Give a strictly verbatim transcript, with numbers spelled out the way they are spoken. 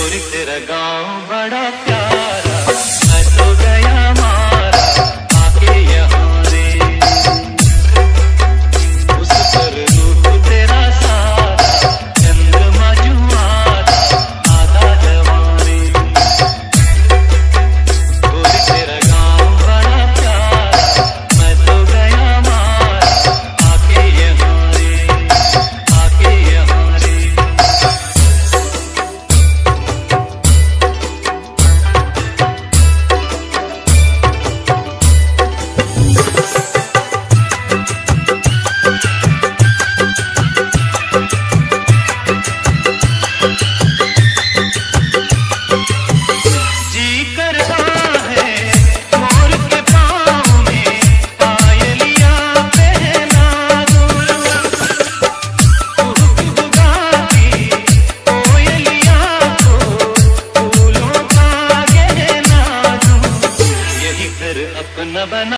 तेरा गाँव बड़ा प्यारा, मैं तो गया मारा आके यहाँ रे। उस पर रूप तेरा सारा, चंद्रमा जुआरा आधा जवानी। गोरी तेरा गाँव बड़ा प्यारा, मैं तो गया मारा आके यहाँ रे, आके यहाँ रे। अपना बना